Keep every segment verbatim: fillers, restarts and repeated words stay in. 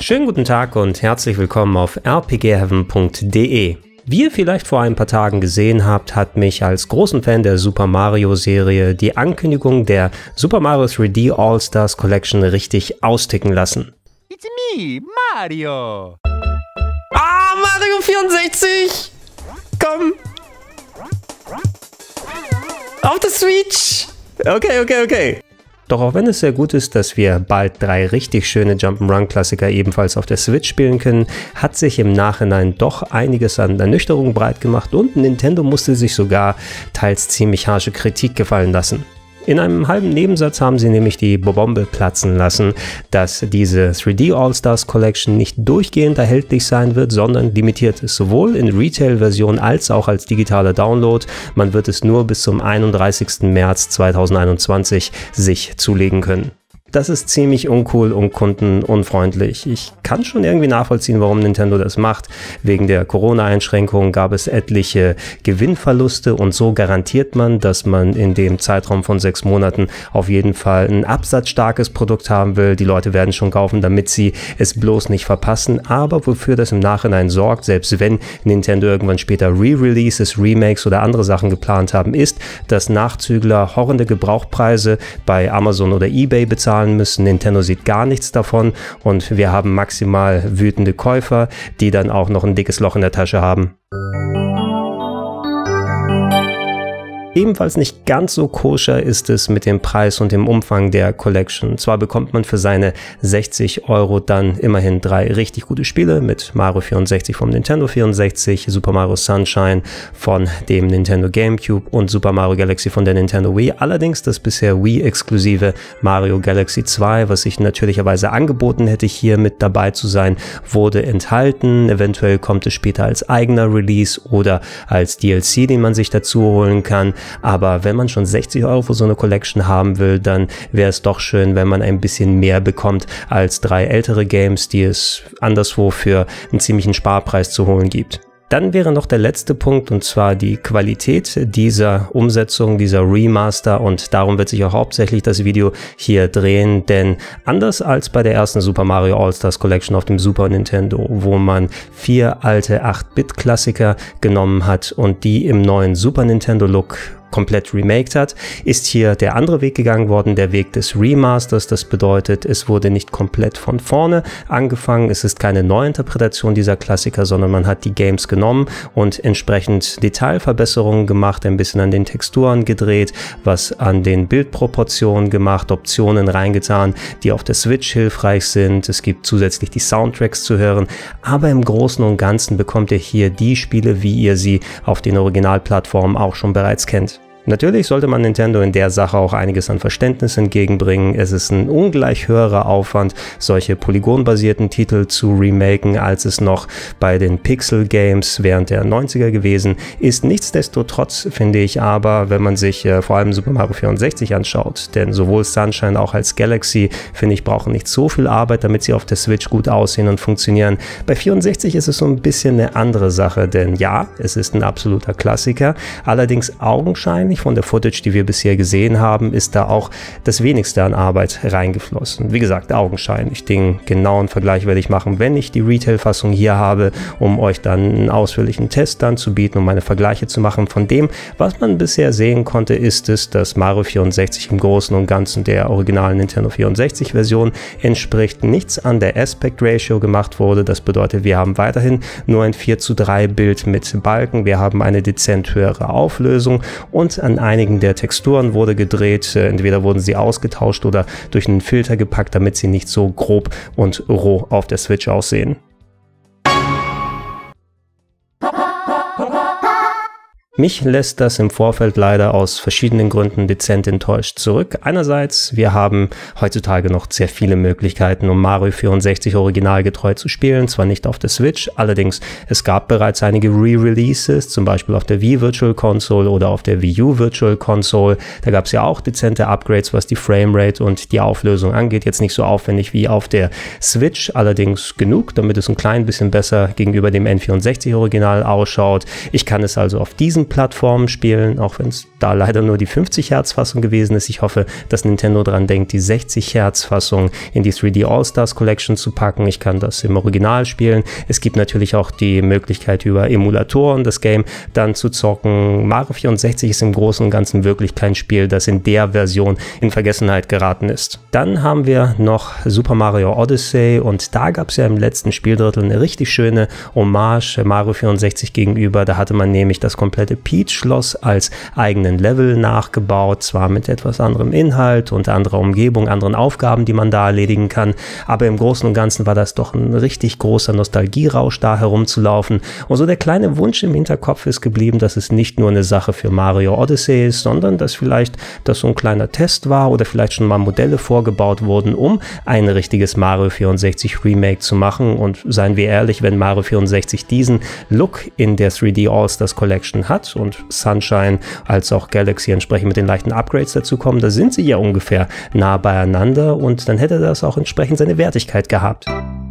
Schönen guten Tag und herzlich willkommen auf r p g heaven punkt d e. Wie ihr vielleicht vor ein paar Tagen gesehen habt, hat mich als großen Fan der Super Mario Serie die Ankündigung der Super Mario drei D All-Stars Collection richtig austicken lassen. It's me, Mario! Ah, Mario vierundsechzig! Komm! Auf der Switch! Okay, okay, okay. Doch auch wenn es sehr gut ist, dass wir bald drei richtig schöne Jump'n'Run-Klassiker ebenfalls auf der Switch spielen können, hat sich im Nachhinein doch einiges an Ernüchterung breit gemacht und Nintendo musste sich sogar teils ziemlich harsche Kritik gefallen lassen. In einem halben Nebensatz haben sie nämlich die Bombe platzen lassen, dass diese drei D All-Stars Collection nicht durchgehend erhältlich sein wird, sondern limitiert ist, sowohl in Retail-Version als auch als digitaler Download. Man wird es nur bis zum einunddreißigsten März zweitausendeinundzwanzig sich zulegen können. Das ist ziemlich uncool und kundenunfreundlich. Ich kann schon irgendwie nachvollziehen, warum Nintendo das macht. Wegen der Corona-Einschränkungen gab es etliche Gewinnverluste und so garantiert man, dass man in dem Zeitraum von sechs Monaten auf jeden Fall ein absatzstarkes Produkt haben will. Die Leute werden schon kaufen, damit sie es bloß nicht verpassen. Aber wofür das im Nachhinein sorgt, selbst wenn Nintendo irgendwann später Re-Releases, Remakes oder andere Sachen geplant haben, ist, dass Nachzügler horrende Gebrauchpreise bei Amazon oder eBay bezahlen müssen. Nintendo sieht gar nichts davon und wir haben maximal wütende Käufer, die dann auch noch ein dickes Loch in der Tasche haben. Ebenfalls nicht ganz so koscher ist es mit dem Preis und dem Umfang der Collection. Zwar bekommt man für seine sechzig Euro dann immerhin drei richtig gute Spiele mit Mario vierundsechzig vom Nintendo vierundsechzig, Super Mario Sunshine von dem Nintendo GameCube und Super Mario Galaxy von der Nintendo Wii. Allerdings das bisher Wii-exklusive Mario Galaxy zwei, was ich natürlicherweise angeboten hätte, hier mit dabei zu sein, wurde enthalten. Eventuell kommt es später als eigener Release oder als D L C, den man sich dazu holen kann. Aber wenn man schon sechzig Euro für so eine Collection haben will, dann wäre es doch schön, wenn man ein bisschen mehr bekommt als drei ältere Games, die es anderswo für einen ziemlichen Sparpreis zu holen gibt. Dann wäre noch der letzte Punkt, und zwar die Qualität dieser Umsetzung, dieser Remaster, und darum wird sich auch hauptsächlich das Video hier drehen, denn anders als bei der ersten Super Mario All-Stars Collection auf dem Super Nintendo, wo man vier alte acht Bit Klassiker genommen hat und die im neuen Super Nintendo Look komplett remaked hat, ist hier der andere Weg gegangen worden, der Weg des Remasters. Das bedeutet, es wurde nicht komplett von vorne angefangen, es ist keine Neuinterpretation dieser Klassiker, sondern man hat die Games genommen und entsprechend Detailverbesserungen gemacht, ein bisschen an den Texturen gedreht, was an den Bildproportionen gemacht, Optionen reingetan, die auf der Switch hilfreich sind. Es gibt zusätzlich die Soundtracks zu hören, aber im Großen und Ganzen bekommt ihr hier die Spiele, wie ihr sie auf den Originalplattformen auch schon bereits kennt. Natürlich sollte man Nintendo in der Sache auch einiges an Verständnis entgegenbringen. Es ist ein ungleich höherer Aufwand, solche polygonbasierten Titel zu remaken, als es noch bei den Pixel-Games während der neunziger gewesen ist. Nichtsdestotrotz finde ich aber, wenn man sich äh, vor allem Super Mario vierundsechzig anschaut, denn sowohl Sunshine auch als Galaxy, finde ich, brauchen nicht so viel Arbeit, damit sie auf der Switch gut aussehen und funktionieren. Bei vierundsechzig ist es so ein bisschen eine andere Sache, denn ja, es ist ein absoluter Klassiker, allerdings augenscheinlich von der Footage, die wir bisher gesehen haben, ist da auch das wenigste an Arbeit reingeflossen. Wie gesagt, augenscheinlich. Den genauen Vergleich werde ich machen, wenn ich die Retail-Fassung hier habe, um euch dann einen ausführlichen Test dann zu bieten, um meine Vergleiche zu machen. Von dem, was man bisher sehen konnte, ist es, dass Mario vierundsechzig im Großen und Ganzen der originalen Nintendo vierundsechzig Version entspricht. Nichts an der Aspect Ratio gemacht wurde. Das bedeutet, wir haben weiterhin nur ein vier zu drei Bild mit Balken. Wir haben eine dezent höhere Auflösung und an einigen der Texturen wurde gedreht, entweder wurden sie ausgetauscht oder durch einen Filter gepackt, damit sie nicht so grob und roh auf der Switch aussehen. Mich lässt das im Vorfeld leider aus verschiedenen Gründen dezent enttäuscht zurück. Einerseits, wir haben heutzutage noch sehr viele Möglichkeiten, um Mario vierundsechzig originalgetreu zu spielen, zwar nicht auf der Switch, allerdings es gab bereits einige Re-Releases, zum Beispiel auf der Wii Virtual Console oder auf der Wii U Virtual Console. Da gab es ja auch dezente Upgrades, was die Framerate und die Auflösung angeht. Jetzt nicht so aufwendig wie auf der Switch, allerdings genug, damit es ein klein bisschen besser gegenüber dem N vierundsechzig Original ausschaut. Ich kann es also auf diesen Wii-Plattformen spielen, auch wenn es da leider nur die fünfzig Hertz Fassung gewesen ist. Ich hoffe, dass Nintendo dran denkt, die sechzig Hertz Fassung in die drei D All-Stars Collection zu packen. Ich kann das im Original spielen. Es gibt natürlich auch die Möglichkeit, über Emulatoren das Game dann zu zocken. Mario vierundsechzig ist im Großen und Ganzen wirklich kein Spiel, das in der Version in Vergessenheit geraten ist. Dann haben wir noch Super Mario Odyssey und da gab es ja im letzten Spieldrittel eine richtig schöne Hommage Mario vierundsechzig gegenüber. Da hatte man nämlich das komplette Peach-Schloss als eigenen Level nachgebaut, zwar mit etwas anderem Inhalt und anderer Umgebung, anderen Aufgaben, die man da erledigen kann, aber im Großen und Ganzen war das doch ein richtig großer Nostalgierausch, da herumzulaufen. Und so der kleine Wunsch im Hinterkopf ist geblieben, dass es nicht nur eine Sache für Mario Odyssey ist, sondern dass vielleicht das so ein kleiner Test war oder vielleicht schon mal Modelle vorgebaut wurden, um ein richtiges Mario vierundsechzig Remake zu machen. Und seien wir ehrlich, wenn Mario vierundsechzig diesen Look in der drei D All-Stars Collection hat und Sunshine als auch Galaxy entsprechend mit den leichten Upgrades dazu kommen, da sind sie ja ungefähr nah beieinander und dann hätte das auch entsprechend seine Wertigkeit gehabt.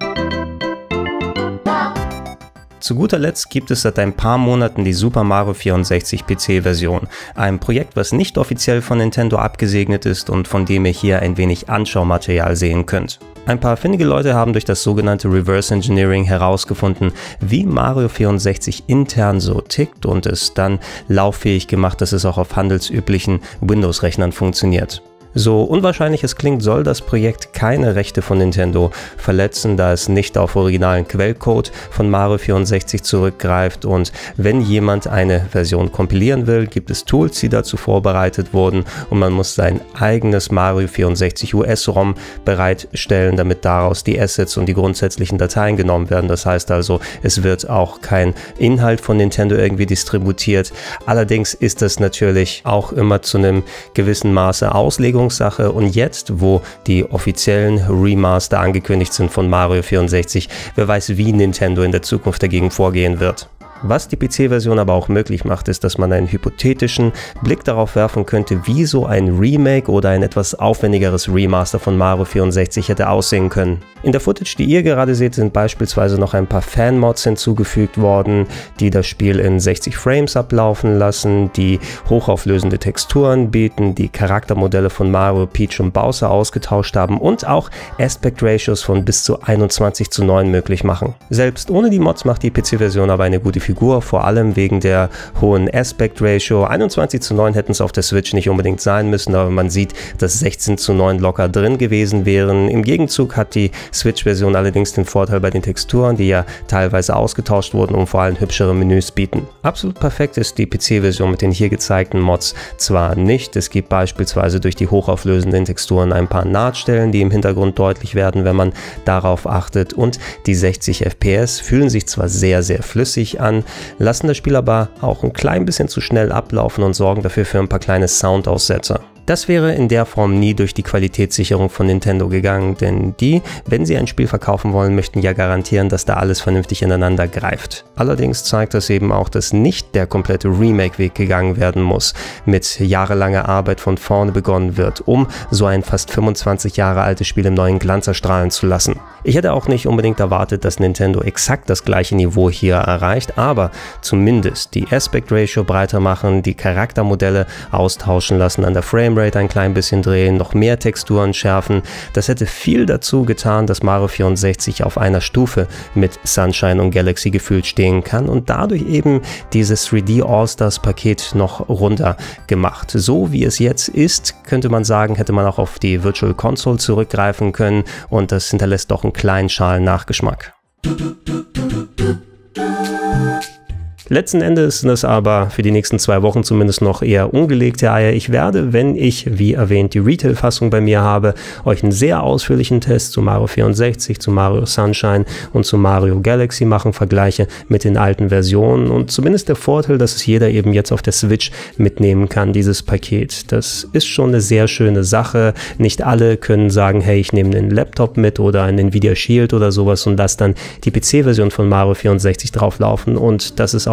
Zu guter Letzt gibt es seit ein paar Monaten die Super Mario vierundsechzig P C-Version, ein Projekt, was nicht offiziell von Nintendo abgesegnet ist und von dem ihr hier ein wenig Anschaumaterial sehen könnt. Ein paar findige Leute haben durch das sogenannte Reverse Engineering herausgefunden, wie Mario vierundsechzig intern so tickt und es dann lauffähig gemacht, dass es auch auf handelsüblichen Windows-Rechnern funktioniert. So unwahrscheinlich es klingt, soll das Projekt keine Rechte von Nintendo verletzen, da es nicht auf originalen Quellcode von Mario vierundsechzig zurückgreift, und wenn jemand eine Version kompilieren will, gibt es Tools, die dazu vorbereitet wurden, und man muss sein eigenes Mario vierundsechzig U S-ROM bereitstellen, damit daraus die Assets und die grundsätzlichen Dateien genommen werden. Das heißt also, es wird auch kein Inhalt von Nintendo irgendwie distributiert. Allerdings ist das natürlich auch immer zu einem gewissen Maße Auslegung Sache, und jetzt, wo die offiziellen Remaster angekündigt sind von Mario vierundsechzig, wer weiß, wie Nintendo in der Zukunft dagegen vorgehen wird. Was die P C-Version aber auch möglich macht, ist, dass man einen hypothetischen Blick darauf werfen könnte, wie so ein Remake oder ein etwas aufwendigeres Remaster von Mario vierundsechzig hätte aussehen können. In der Footage, die ihr gerade seht, sind beispielsweise noch ein paar Fan-Mods hinzugefügt worden, die das Spiel in sechzig Frames ablaufen lassen, die hochauflösende Texturen bieten, die Charaktermodelle von Mario, Peach und Bowser ausgetauscht haben und auch Aspect Ratios von bis zu einundzwanzig zu neun möglich machen. Selbst ohne die Mods macht die P C-Version aber eine gute Figur, vor allem wegen der hohen Aspect Ratio. einundzwanzig zu neun hätten es auf der Switch nicht unbedingt sein müssen, aber man sieht, dass sechzehn zu neun locker drin gewesen wären. Im Gegenzug hat die Switch-Version allerdings den Vorteil bei den Texturen, die ja teilweise ausgetauscht wurden und vor allem hübschere Menüs bieten. Absolut perfekt ist die P C-Version mit den hier gezeigten Mods zwar nicht. Es gibt beispielsweise durch die hochauflösenden Texturen ein paar Nahtstellen, die im Hintergrund deutlich werden, wenn man darauf achtet, und die sechzig F P S fühlen sich zwar sehr, sehr flüssig an, lassen das Spiel aber auch ein klein bisschen zu schnell ablaufen und sorgen dafür für ein paar kleine Soundaussetzer. Das wäre in der Form nie durch die Qualitätssicherung von Nintendo gegangen, denn die, wenn sie ein Spiel verkaufen wollen, möchten ja garantieren, dass da alles vernünftig ineinander greift. Allerdings zeigt das eben auch, dass nicht der komplette Remake-Weg gegangen werden muss, mit jahrelanger Arbeit von vorne begonnen wird, um so ein fast fünfundzwanzig Jahre altes Spiel im neuen Glanz erstrahlen zu lassen. Ich hätte auch nicht unbedingt erwartet, dass Nintendo exakt das gleiche Niveau hier erreicht, aber zumindest die Aspect Ratio breiter machen, die Charaktermodelle austauschen lassen, an der Framerate ein klein bisschen drehen, noch mehr Texturen schärfen. Das hätte viel dazu getan, dass Mario vierundsechzig auf einer Stufe mit Sunshine und Galaxy gefühlt stehen kann und dadurch eben dieses drei D All-Stars Paket noch runter gemacht. So wie es jetzt ist, könnte man sagen, hätte man auch auf die Virtual Console zurückgreifen können, und das hinterlässt doch einen kleinen schalen Nachgeschmack. Letzten Endes sind es aber für die nächsten zwei Wochen zumindest noch eher ungelegte Eier. Ich werde, wenn ich, wie erwähnt, die Retail-Fassung bei mir habe, euch einen sehr ausführlichen Test zu Mario vierundsechzig, zu Mario Sunshine und zu Mario Galaxy machen, Vergleiche mit den alten Versionen, und zumindest der Vorteil, dass es jeder eben jetzt auf der Switch mitnehmen kann, dieses Paket. Das ist schon eine sehr schöne Sache. Nicht alle können sagen, hey, ich nehme einen Laptop mit oder einen Nvidia Shield oder sowas und lasse dann die P C-Version von Mario vierundsechzig drauflaufen, und das ist auch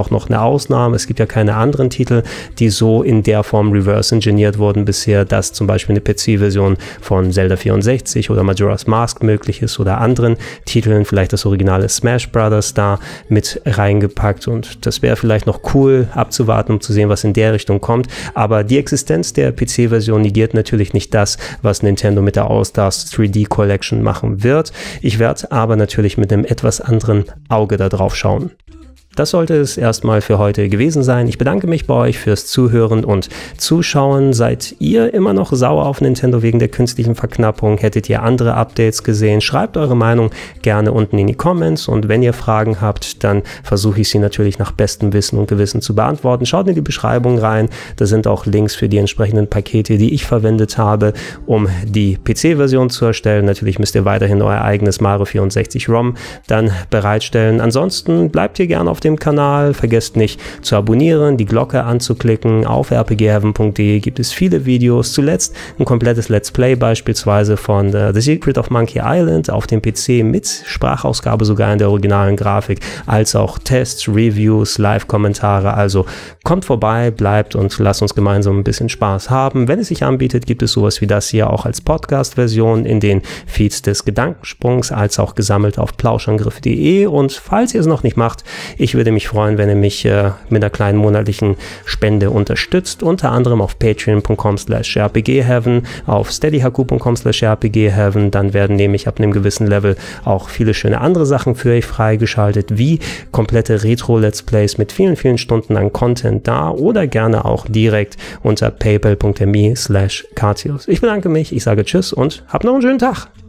auch noch eine Ausnahme. Es gibt ja keine anderen Titel, die so in der Form reverse engineert wurden bisher, dass zum Beispiel eine P C-Version von Zelda vierundsechzig oder Majora's Mask möglich ist oder anderen Titeln, vielleicht das originale Smash Brothers da mit reingepackt, und das wäre vielleicht noch cool abzuwarten, um zu sehen, was in der Richtung kommt, aber die Existenz der P C-Version negiert natürlich nicht das, was Nintendo mit der All-Stars drei D Collection machen wird. Ich werde aber natürlich mit einem etwas anderen Auge da drauf schauen. Das sollte es erstmal für heute gewesen sein. Ich bedanke mich bei euch fürs Zuhören und Zuschauen. Seid ihr immer noch sauer auf Nintendo wegen der künstlichen Verknappung? Hättet ihr andere Updates gesehen? Schreibt eure Meinung gerne unten in die Comments, und wenn ihr Fragen habt, dann versuche ich sie natürlich nach bestem Wissen und Gewissen zu beantworten. Schaut in die Beschreibung rein, da sind auch Links für die entsprechenden Pakete, die ich verwendet habe, um die P C-Version zu erstellen. Natürlich müsst ihr weiterhin euer eigenes Mario vierundsechzig ROM dann bereitstellen. Ansonsten bleibt ihr gerne auf dem Kanal, vergesst nicht zu abonnieren, die Glocke anzuklicken. Auf r p g heaven punkt d e gibt es viele Videos, zuletzt ein komplettes Let's Play beispielsweise von uh, The Secret of Monkey Island auf dem P C mit Sprachausgabe sogar in der originalen Grafik, als auch Tests, Reviews, Live-Kommentare. Also kommt vorbei, bleibt und lasst uns gemeinsam ein bisschen Spaß haben. Wenn es sich anbietet, gibt es sowas wie das hier auch als Podcast-Version in den Feeds des Gedankensprungs, als auch gesammelt auf plauschangriff punkt d e, und falls ihr es noch nicht macht, ich würde mich freuen, wenn ihr mich äh, mit einer kleinen monatlichen Spende unterstützt, unter anderem auf patreon punkt com slash r p g heaven, auf steadyhq punkt com slash r p g heaven. Dann werden nämlich ab einem gewissen Level auch viele schöne andere Sachen für euch freigeschaltet, wie komplette Retro-Let's Plays mit vielen, vielen Stunden an Content da, oder gerne auch direkt unter paypal punkt me slash katius. Ich bedanke mich, ich sage Tschüss und habt noch einen schönen Tag.